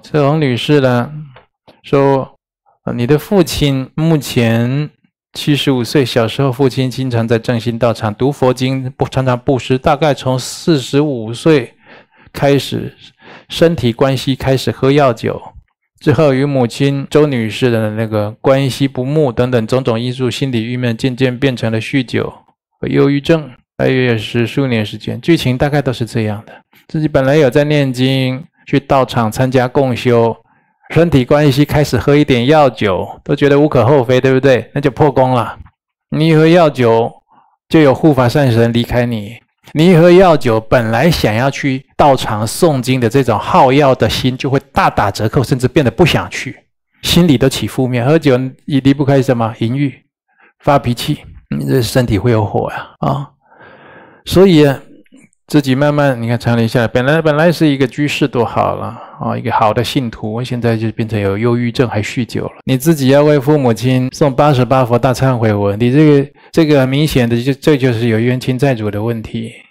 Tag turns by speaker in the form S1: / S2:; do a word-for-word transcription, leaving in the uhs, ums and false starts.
S1: 这洪女士呢说，你的父亲目前七十五岁，小时候父亲经常在正心道场读佛经，不常常布施，大概从四十五岁开始，身体关系开始喝药酒，之后与母亲周女士的那个关系不睦等等种种因素，心理郁闷，渐渐变成了酗酒和忧郁症，大约是数年时间。剧情大概都是这样的，自己本来有在念经，去道场参加共修，身体关系开始喝一点药酒，都觉得无可厚非，对不对？那就破功了。你一喝药酒，就有护法善神离开你。你一喝药酒，本来想要去道场诵经的这种好药的心，就会大打折扣，甚至变得不想去，心里都起负面。喝酒也离不开什么？淫欲、发脾气，你这身体会有火呀、啊！啊，所以啊，自己慢慢你看长年下来，本来本来是一个居士多好了啊，一个好的信徒，现在就变成有忧郁症还酗酒了。你自己要为父母亲诵八十八佛大忏悔文，你这个这个很明显的就这就是有冤亲债主的问题。